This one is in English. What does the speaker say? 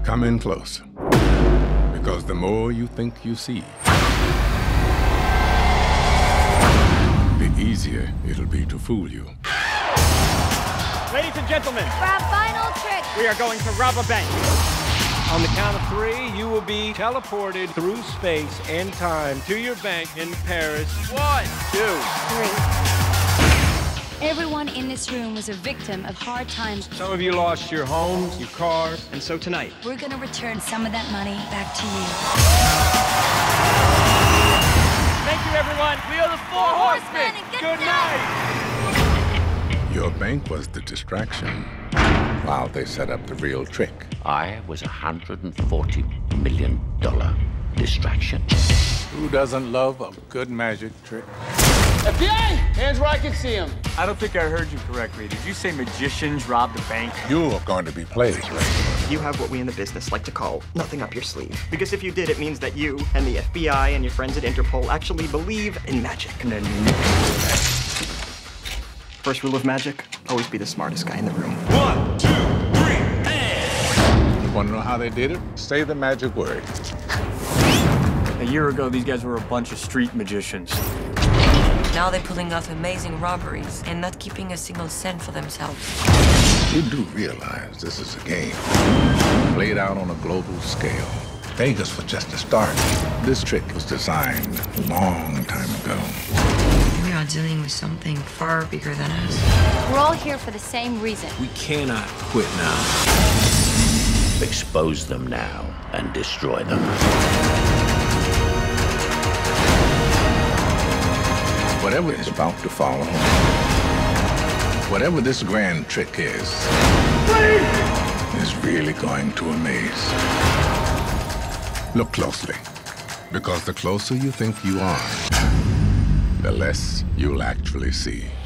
Come in close, because the more you think you see, the easier it'll be to fool you. Ladies and gentlemen, for our final trick, we are going to rob a bank. On the count of 3, you will be teleported through space and time to your bank in Paris. 1, 2, 3. Everyone in this room was a victim of hard times. Some of you lost your homes, your cars. And so tonight, We're gonna return some of that money back to you. thank you, everyone. We are the Four Horsemen. and Good night! Your bank was the distraction while they set up the real trick. I was a $140 million distraction. Who doesn't love a good magic trick? FBI! Hands where I can see them. I don't think I heard you correctly. Did you say magicians robbed a bank? You're going to be played. You have what we in the business like to call nothing up your sleeve. Because if you did, it means that you and the FBI and your friends at Interpol actually believe in magic. And then First rule of magic, always be the smartest guy in the room. 1, 2, 3, and... You want to know how they did it? Say the magic word. A year ago, these guys were a bunch of street magicians. Now they're pulling off amazing robberies and not keeping a single cent for themselves. You do realize this is a game played out on a global scale. Vegas was just a start. This trick was designed a long time ago. We are dealing with something far bigger than us. We're all here for the same reason. We cannot quit now. Expose them now and destroy them. Whatever is about to follow, whatever this grand trick is really going to amaze. Look closely, because the closer you think you are, the less you'll actually see.